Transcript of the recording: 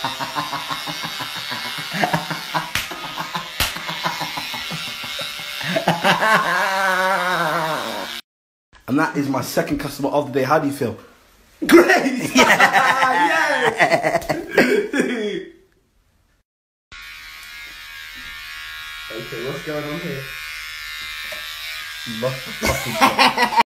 And that is my second customer of the day. How do you feel? Great! Yeah! Okay, what's going on here? Motherfucking